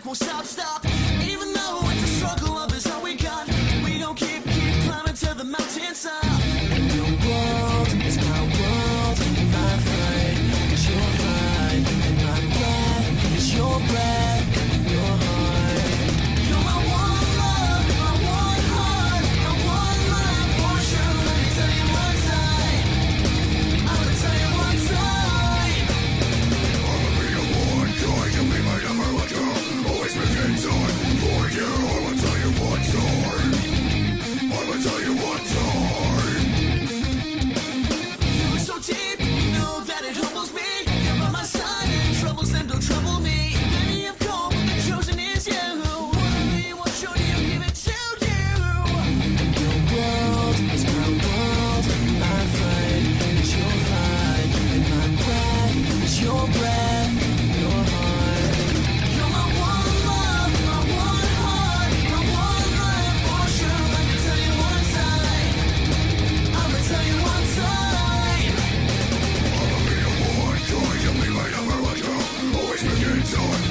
won't stop. Even though it's a struggle, love is all we got. We gon' keep climbing to the mountaintop. And your world is my world, and my fight is your fight, and my breath is your breath, and your heart. You're my one love, my one heart, my one life for sure. Let me tell you one time. I'ma tell you one time. I'ma be the one trying to be my number one girl. Always making time for you. I'ma tell you one time. I'ma tell you one time. You're so deep, you know that it humbles me. You're by my side, and troubles them don't trouble me. Many have come, but the chosen is you. Wanna be what should you give it to you? And your world is my world, my fight is your fight, and my breath is your breath, your heart. You're my one love, my one heart, my one life for sure. Let me tell you one time. I'ma tell you one time. I'ma be the one trying to be my number one girl. Always making time